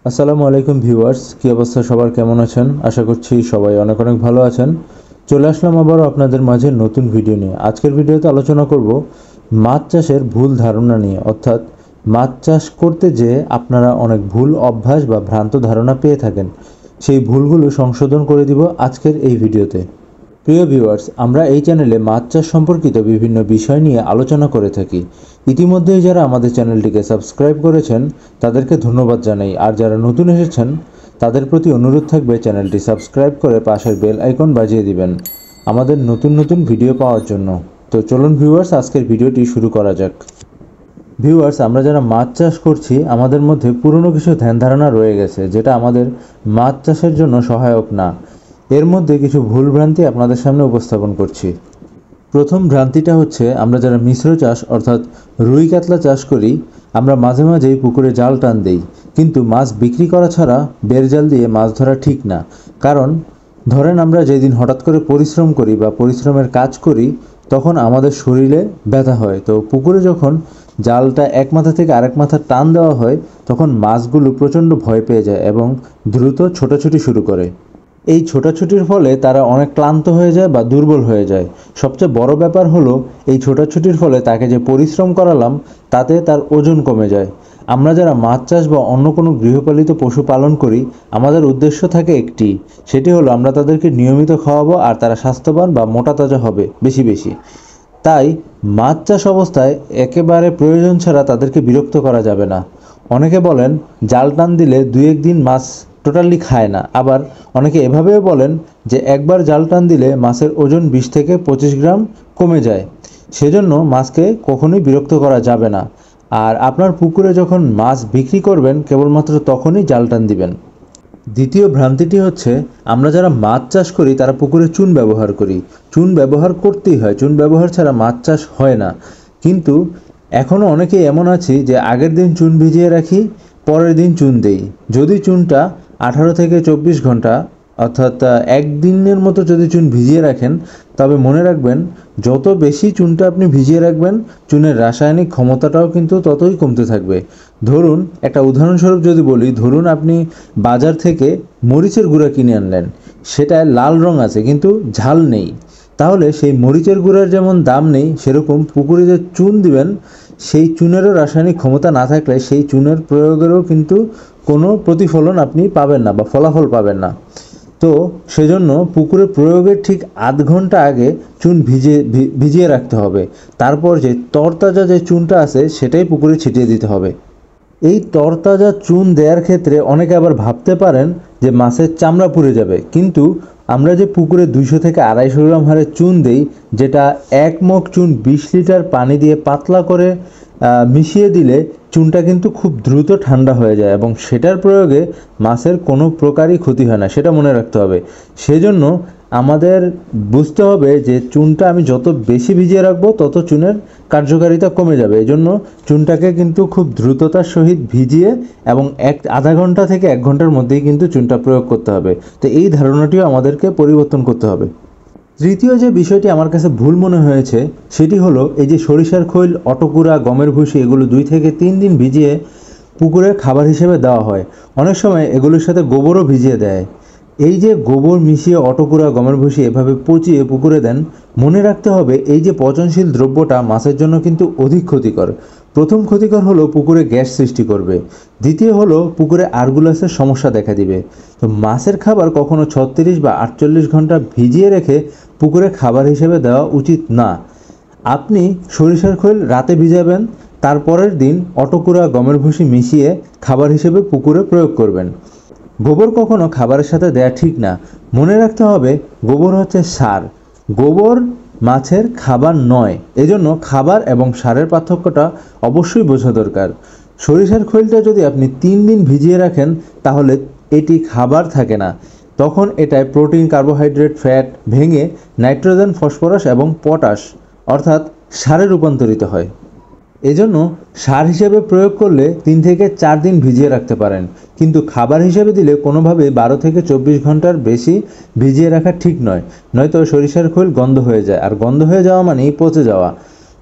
আসসালামু আলাইকুম ভিউয়ার্স, কি অবস্থা সবার, কেমন আছেন? আশা করছি সবাই অনেক অনেক ভালো আছেন। চলে আসলাম আবারও আপনাদের মাঝে নতুন ভিডিও নিয়ে। আজকের ভিডিওতে আলোচনা করব মাছ চাষের ভুল ধারণা নিয়ে, অর্থাৎ মাছ চাষ করতে যেয়ে আপনারা অনেক ভুল অভ্যাস বা ভ্রান্ত ধারণা পেয়ে থাকেন, সেই ভুলগুলো সংশোধন করে দিব আজকের এই ভিডিওতে। প্রিয় ভিউয়ার্স, আমরা এই চ্যানেলে মাছ চাষ সম্পর্কিত বিভিন্ন বিষয় নিয়ে আলোচনা করে থাকি। ইতিমধ্যেই যারা আমাদের চ্যানেলটিকে সাবস্ক্রাইব করেছেন তাদেরকে ধন্যবাদ জানাই, আর যারা নতুন এসেছেন তাদের প্রতি অনুরোধ থাকবে চ্যানেলটি সাবস্ক্রাইব করে পাশের বেল আইকন বাজিয়ে দিবেন আমাদের নতুন নতুন ভিডিও পাওয়ার জন্য। তো চলুন ভিউয়ার্স, আজকের ভিডিওটি শুরু করা যাক। ভিউয়ার্স, আমরা যারা মাছ চাষ করছি আমাদের মধ্যে পুরনো কিছু ধ্যান ধারণা রয়ে গেছে, যেটা আমাদের মাছ চাষের জন্য সহায়ক না। এর মধ্যে কিছু ভুলভ্রান্তি আপনাদের সামনে উপস্থাপন করছি। প্রথম ভ্রান্তিটা হচ্ছে, আমরা যারা মিশ্র চাষ অর্থাৎ রুই কাতলা চাষ করি, আমরা মাঝে মাঝেই পুকুরে জাল টান দেই, কিন্তু মাছ বিক্রি করা ছাড়া বের জাল দিয়ে মাছ ধরা ঠিক না। কারণ ধরেন আমরা যেদিন হঠাৎ করে পরিশ্রম করি বা পরিশ্রমের কাজ করি, তখন আমাদের শরীরে ব্যথা হয়। তো পুকুরে যখন জালটা এক মাথা থেকে আরেক মাথা টান দেওয়া হয়, তখন মাছগুলো প্রচণ্ড ভয় পেয়ে যায় এবং দ্রুত ছোটাছুটি শুরু করে। এই ছোটাছুটির ফলে তারা অনেক ক্লান্ত হয়ে যায় বা দুর্বল হয়ে যায়। সবচেয়ে বড় ব্যাপার হলো, এই ছোটাছুটির ফলে তাকে যে পরিশ্রম করালাম তাতে তার ওজন কমে যায়। আমরা যারা মাছ চাষ বা অন্য কোনো গৃহপালিত পশু পালন করি, আমাদের উদ্দেশ্য থাকে একটি, সেটি হলো আমরা তাদেরকে নিয়মিত খাওয়াবো আর তারা স্বাস্থ্যবান বা মোটা তাজা হবে বেশি বেশি। তাই মাছ চাষ অবস্থায় একেবারে প্রয়োজন ছাড়া তাদেরকে বিরক্ত করা যাবে না। অনেকে বলেন জাল টান দিলে 2-1 দিন মাছ টোটালি খায় না, আবার অনেকে এভাবেও বলেন যে একবার জাল টান দিলে মাছের ওজন 20 থেকে 25 গ্রাম কমে যায়। সেজন্য মাছকে কখনোই বিরক্ত করা যাবে না। আর আপনার পুকুরে যখন মাছ বিক্রি করবেন, কেবলমাত্র তখনই জাল টান দিবেন। দ্বিতীয় ভ্রান্তিটি হচ্ছে, আমরা যারা মাছ চাষ করি তারা পুকুরে চুন ব্যবহার করি। চুন ব্যবহার করতেই হয়, চুন ব্যবহার ছাড়া মাছ চাষ হয় না। কিন্তু এখনও অনেকেই এমন আছি যে আগের দিন চুন ভিজিয়ে রাখি, পরের দিন চুন দেই। যদি চুনটা 18 থেকে 24 ঘন্টা অর্থাৎ একদিনের মতো যদি চুন ভিজিয়ে রাখেন, তবে মনে রাখবেন যত বেশি চুনটা আপনি ভিজিয়ে রাখবেন, চুনের রাসায়নিক ক্ষমতাটাও কিন্তু ততই কমতে থাকবে। ধরুন একটা উদাহরণস্বরূপ যদি বলি, ধরুন আপনি বাজার থেকে মরিচের গুঁড়া কিনে আনলেন, সেটায় লাল রং আছে কিন্তু ঝাল নেই। তাহলে সেই মরিচের গুঁড়ার যেমন দাম নেই, সেরকম পুকুরে যে চুন দিবেন সেই চুনেরও রাসায়নিক ক্ষমতা না থাকলে সেই চুনের প্রয়োগেরও কিন্তু কোনো প্রতিফলন আপনি পাবেন না বা ফলাফল পাবেন না। তো সেজন্য পুকুরে প্রয়োগের ঠিক আধ ঘন্টা আগে চুন ভিজিয়ে রাখতে হবে। তারপর যে তরতাজা যে চুনটা আছে সেটাই পুকুরে ছিটিয়ে দিতে হবে। এই তরতাজা চুন দেওয়ার ক্ষেত্রে অনেকে আবার ভাবতে পারেন যে মাছের চামড়া পুড়ে যাবে, কিন্তু আমরা যে পুকুরে 200 থেকে 250 গ্রাম হারে চুন দেই, যেটা 1 মগ চুন 20 লিটার পানি দিয়ে পাতলা করে মিশিয়ে দিলে চুনটা কিন্তু খুব দ্রুত ঠান্ডা হয়ে যায় এবং সেটার প্রয়োগে মাছের কোনো প্রকারই ক্ষতি হয় না, সেটা মনে রাখতে হবে। সেজন্য আমাদের বুঝতে হবে যে চুনটা আমি যত বেশি ভিজিয়ে রাখবো তত চুনের কার্যকারিতা কমে যাবে। এজন্য চুনটাকে কিন্তু খুব দ্রুততার সহিত ভিজিয়ে এবং আধা ঘন্টা থেকে 1 ঘন্টার মধ্যেই কিন্তু চুনটা প্রয়োগ করতে হবে। তো এই ধারণাটিও আমাদেরকে পরিবর্তন করতে হবে। তৃতীয় যে বিষয়টি আমার কাছে ভুল মনে হয়েছে, সেটি হলো এই যে সরিষার খৈল, অটোকুড়া, গমের ভুসি, এগুলো 2 থেকে 3 দিন ভিজিয়ে পুকুরে খাবার হিসেবে দেওয়া হয়। অনেক সময় এগুলোর সাথে গোবরও ভিজিয়ে দেয়। এই যে গোবর মিশিয়ে অটোকুড়া, গমের ভুসি এভাবে পচিয়ে পুকুরে দেন, মনে রাখতে হবে এই যে পচনশীল দ্রব্যটা মাছের জন্য কিন্তু অধিক ক্ষতিকর। প্রথম ক্ষতিকর হলো পুকুরে গ্যাস সৃষ্টি করবে, দ্বিতীয় হলো পুকুরে আর্গুলাসের সমস্যা দেখা দিবে। তো মাছের খাবার কখনো 36 বা 48 ঘন্টা ভিজিয়ে রেখে পুকুরে খাবার হিসেবে দেওয়া উচিত না। আপনি সরিষার খৈল রাতে ভিজাবেন, তারপরের দিন অটোকুড়া, গমের ভুসি মিশিয়ে খাবার হিসেবে পুকুরে প্রয়োগ করবেন। গোবর কখনো খাবারের সাথে দেয়া ঠিক না। মনে রাখতে হবে গোবর হচ্ছে সার, গোবর মাছের খাবার নয়। এজন্য খাবার এবং সারের পার্থক্যটা অবশ্যই বোঝা দরকার। সরিষার খৈলটা যদি আপনি 3 দিন ভিজিয়ে রাখেন, তাহলে এটি খাবার থাকে না, তখন এটায় প্রোটিন, কার্বোহাইড্রেট, ফ্যাট ভেঙে নাইট্রোজেন, ফসফরাস এবং পটাশ অর্থাৎ সারে রূপান্তরিত হয়। এজন্য সার হিসেবে প্রয়োগ করলে 3 থেকে 4 দিন ভিজিয়ে রাখতে পারেন, কিন্তু খাবার হিসেবে দিলে কোনোভাবে 12 থেকে 24 ঘন্টার বেশি ভিজিয়ে রাখা ঠিক নয়। নয়তো সরিষার খৈল গন্ধ হয়ে যায়, আর গন্ধ হয়ে যাওয়া মানেই পচে যাওয়া।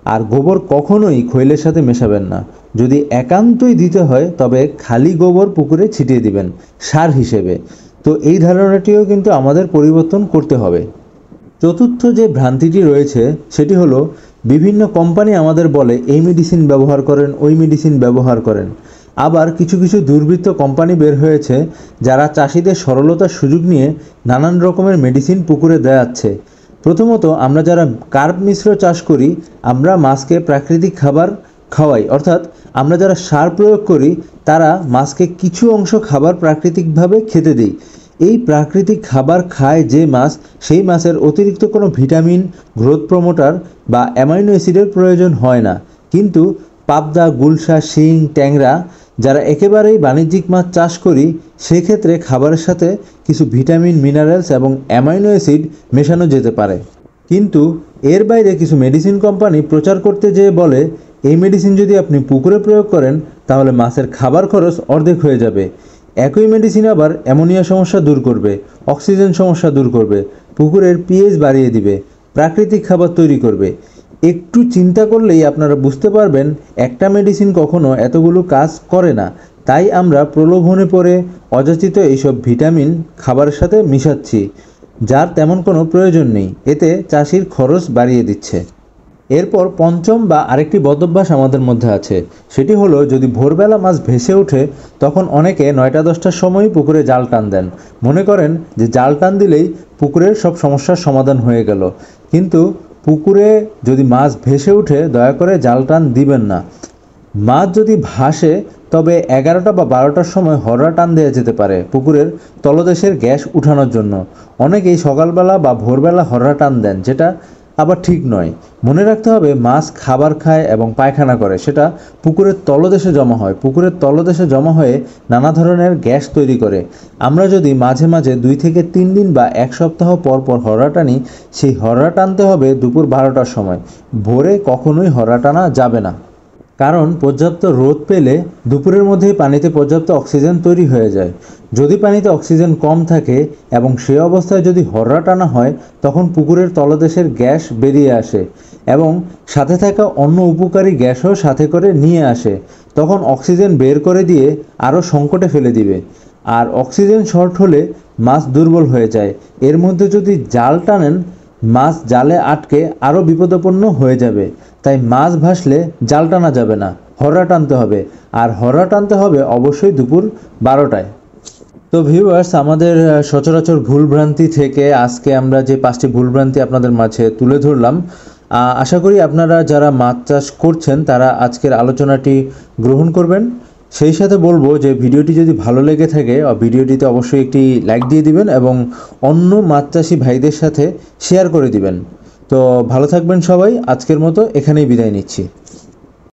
আর গোবর কখনোই খৈলের সাথে মেশাবেন না। যদি একান্তই দিতে হয় তবে খালি গোবর পুকুরে ছিটিয়ে দিবেন সার হিসেবে। তো এই ধারণাটিও কিন্তু আমাদের পরিবর্তন করতে হবে। চতুর্থ যে ভ্রান্তিটি রয়েছে সেটি হলো বিভিন্ন কোম্পানি আমাদের বলে এই মেডিসিন ব্যবহার করেন, ওই মেডিসিন ব্যবহার করেন। আবার কিছু কিছু দুর্বৃত্ত কোম্পানি বের হয়েছে যারা চাষিদের সরলতার সুযোগ নিয়ে নানান রকমের মেডিসিন পুকুরে দেয়াচ্ছে। প্রথমত, আমরা যারা কার্ব মিশ্র চাষ করি আমরা মাছকে প্রাকৃতিক খাবার খাওয়াই, অর্থাৎ আমরা যারা সার প্রয়োগ করি তারা মাছকে কিছু অংশ খাবার প্রাকৃতিকভাবে খেতে দিই। এই প্রাকৃতিক খাবার খায় যে মাছ, সেই মাছের অতিরিক্ত কোনো ভিটামিন, গ্রোথ প্রমোটার বা অ্যামাইনো অ্যাসিডের প্রয়োজন হয় না। কিন্তু পাবদা, গুলশা, শিং, ট্যাংরা যারা একেবারেই বাণিজ্যিক মাছ চাষ করি সেক্ষেত্রে খাবারের সাথে কিছু ভিটামিন, মিনারেলস এবং অ্যামাইনো অ্যাসিড মেশানো যেতে পারে। কিন্তু এর বাইরে কিছু মেডিসিন কোম্পানি প্রচার করতে যেয়ে বলে এই মেডিসিন যদি আপনি পুকুরে প্রয়োগ করেন তাহলে মাছের খাবার খরচ অর্ধেক হয়ে যাবে। একই মেডিসিন আবার অ্যামোনিয়া সমস্যা দূর করবে, অক্সিজেন সমস্যা দূর করবে, পুকুরের পিএইচ বাড়িয়ে দিবে, প্রাকৃতিক খাবার তৈরি করবে। একটু চিন্তা করলেই আপনারা বুঝতে পারবেন একটা মেডিসিন কখনো এতগুলো কাজ করে না। তাই আমরা প্রলোভনে পড়ে অযাচিত এইসব ভিটামিন খাবারের সাথে মিশাচ্ছি, যার তেমন কোনো প্রয়োজন নেই। এতে চাষির খরচ বাড়িয়ে দিচ্ছে। এরপর পঞ্চম বা আরেকটি বদভ্যাস আমাদের মধ্যে আছে, সেটি হলো যদি ভোরবেলা মাছ ভেসে ওঠে তখন অনেকে 9টা-10টার সময় পুকুরে জাল টান দেন। মনে করেন যে জাল টান দিলেই পুকুরের সব সমস্যার সমাধান হয়ে গেল। কিন্তু পুকুরে যদি মাছ ভেসে ওঠে দয়া করে জাল টান দিবেন না। মাছ যদি ভাসে তবে 11টা বা 12টার সময় হররা টান দেওয়া যেতে পারে পুকুরের তলদেশের গ্যাস উঠানোর জন্য। অনেকেই সকালবেলা বা ভোরবেলা হররা টান দেন, যেটা আবার ঠিক নয়। মনে রাখতে হবে মাছ খাবার খায় এবং পায়খানা করে, সেটা পুকুরের তলদেশে জমা হয়। পুকুরের তলদেশে জমা হয়ে নানা ধরনের গ্যাস তৈরি করে। আমরা যদি মাঝে মাঝে 2 থেকে 3 দিন বা 1 সপ্তাহ পর পর হররা টানি, সেই হররা টানতে হবে দুপুর 12টার সময়। ভোরে কখনোই হররা টানা যাবে না, কারণ পর্যাপ্ত রোদ পেলে দুপুরের মধ্যেই পানিতে পর্যাপ্ত অক্সিজেন তৈরি হয়ে যায়। যদি পানিতে অক্সিজেন কম থাকে এবং সে অবস্থায় যদি হররা টানা হয় তখন পুকুরের তলদেশের গ্যাস বেরিয়ে আসে এবং সাথে থাকা অন্য উপকারী গ্যাসও সাথে করে নিয়ে আসে। তখন অক্সিজেন বের করে দিয়ে আরও সংকটে ফেলে দিবে। আর অক্সিজেন শর্ট হলে মাছ দুর্বল হয়ে যায়। এর মধ্যে যদি জাল টানেন মাছ জালে আটকে আরও বিপদাপন্ন হয়ে যাবে। তাই মাছ ভাসলে জাল টানা যাবে না, হররা টানতে হবে। আর হররা টানতে হবে অবশ্যই দুপুর 12টায়। তো ভিউয়ার্স, আমাদের সচরাচর ভুলভ্রান্তি থেকে আজকে আমরা যে 5টি ভুলভ্রান্তি আপনাদের মাঝে তুলে ধরলাম, আশা করি আপনারা যারা মাছ চাষ করছেন তারা আজকের আলোচনাটি গ্রহণ করবেন। সেই সাথে বলবো যে ভিডিওটি যদি ভালো লেগে থাকে ভিডিওটিতে অবশ্যই একটি লাইক দিয়ে দিবেন এবং অন্য মাছ চাষি ভাইদের সাথে শেয়ার করে দিবেন। তো ভালো থাকবেন সবাই। আজকের মতো এখানেই বিদায় নিচ্ছি।